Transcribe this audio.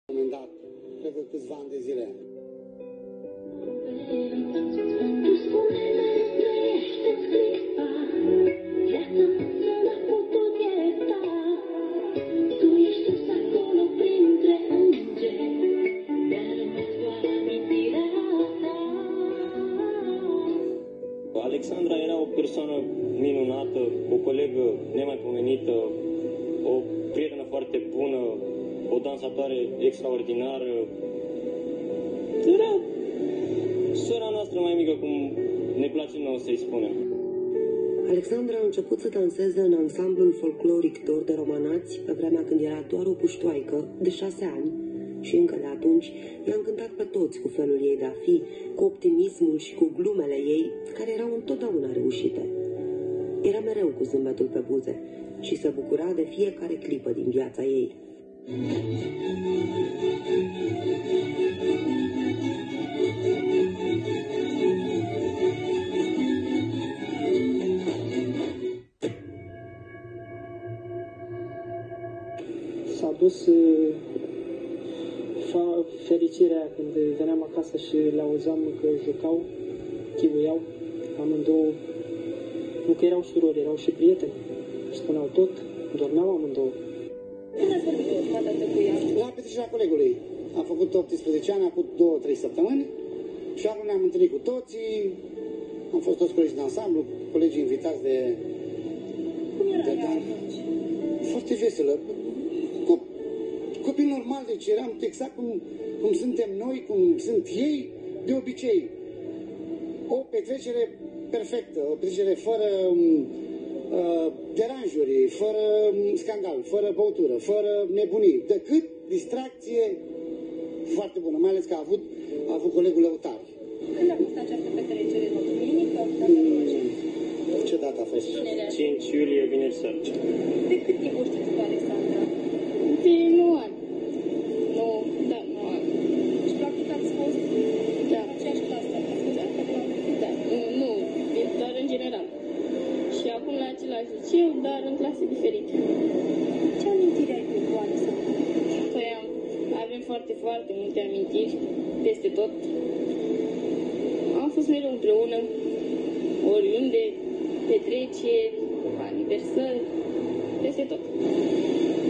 un moment dat, cred că câțiva ani de zile. Alexandra era o persoană minunată, o colegă nemaipomenită, o prietenă foarte bună, o dansatoare extraordinară. Era sora noastră mai mică, cum ne place nouă să-i spunem. Alexandra a început să danseze în ansamblul folcloric Dor de Romanați pe vremea când era doar o puștoaică de 6 ani și încă de atunci i-a încântat pe toți cu felul ei de a fi, cu optimismul și cu glumele ei, care erau întotdeauna reușite. Era mereu cu zâmbetul pe buze și se bucura de fiecare clipă din viața ei. S-a dus fericirea când veneam acasă și le auzeam că jucau, chibuiau, amândouă. Nu că erau surori, erau și prieteni. Spuneau tot, dormeau amândouă. Când ați vorbit ultima dată cu ea? La petrecerea colegului. Am făcut 18 ani, acum 2-3 săptămâni și acum ne-am întâlnit cu toții. Am fost toți colegi de ansamblu, colegii invitați de... Cum era ea atunci? Foarte veselă. Copii normal, deci eram exact cum suntem noi, cum sunt ei, de obicei. O petrecere perfectă, o petrecere fără deranjuri, fără scandal, fără băutură, fără nebunii, decât distracție foarte bună, mai ales că a avut colegul lăutar. Când a fost această petrecere? Duminică? Ce dată a fost? 5 iulie, vineri seară. De cât timp o știți cu Alexandra? De 9 ani. 9 ani. Și practic ați fost Da. în aceeași clasă? Da. Nu, doar în general. Și acum la același liceu, dar în clase diferite. Ce amintiri ai cu Alexandra? Păi avem foarte, foarte multe amintiri peste tot. Am fost mereu împreună, oriunde, petreceri, aniversări, peste tot.